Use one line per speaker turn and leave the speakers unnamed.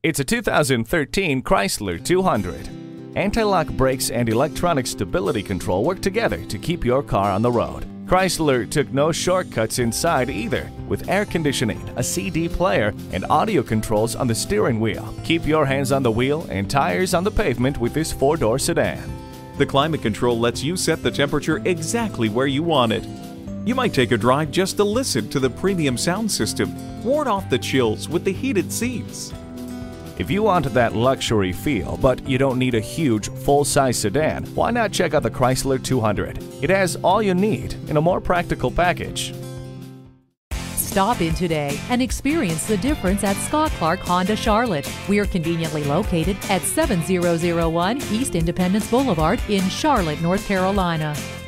It's a 2013 Chrysler 200. Anti-lock brakes and electronic stability control work together to keep your car on the road. Chrysler took no shortcuts inside either, with air conditioning, a CD player, and audio controls on the steering wheel. Keep your hands on the wheel and tires on the pavement with this four-door sedan.
The climate control lets you set the temperature exactly where you want it. You might take a drive just to listen to the premium sound system, ward off the chills with the heated seats.
If you want that luxury feel, but you don't need a huge, full-size sedan, why not check out the Chrysler 200? It has all you need in a more practical package.
Stop in today and experience the difference at Scott Clark Honda Charlotte. We are conveniently located at 7001 East Independence Boulevard in Charlotte, North Carolina.